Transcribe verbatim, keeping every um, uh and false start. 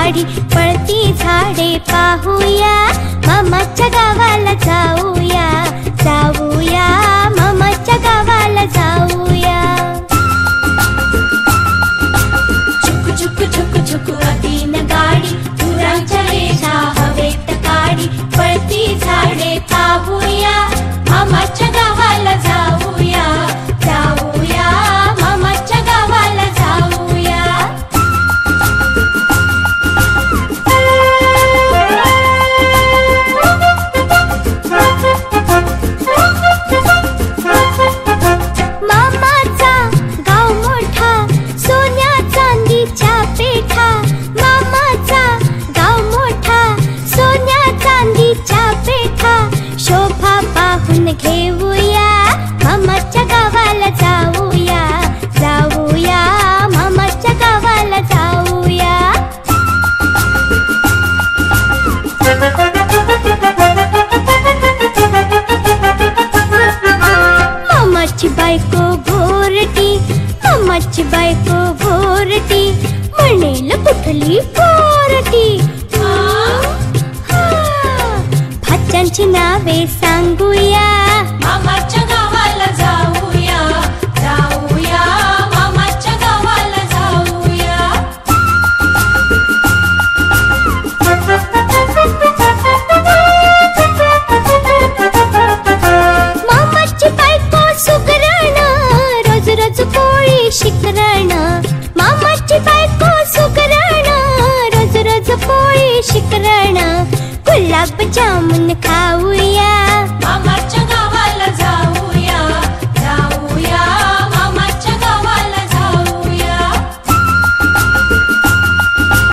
गाडी पळती झाडे पाहूया, मामाच्या गावाला जाऊया, जाऊया मामाच्या गावाला जाऊया. झुक झुक झुक झुक अगीन गाडी, धुरांच्या रेषा हवेत काढी, पळती झाडे पाहूया, मामाच्या गावाला जाऊया, जाऊया मामाच्या गावाला जाऊया. मामाचा गाव मोठा, सोन्या चांदीच्या पेठा, मामाचा गाव मोठा, सोन्या चांदीच्या पेठा, शोभा पाहून घेऊया, मामाच्या गावाला जाऊया, जाऊया मामाच्या गावाला जाऊया. मामाची बायको भोरटी, मामाची बायको भोरटी, म्हणेल कुठली पोरटी. भाच्यांची नावे सांगूया, मामाच्या गावाला जाऊया, जाऊया मामाच्या गावाला जाऊया. मामाची बायको सुगरण, रोज रोज पोळी शिकरण, मामाची बायको सुगरण, रोज रोज पोळी शिकरण, गुलाब जामुन खाऊया, मामा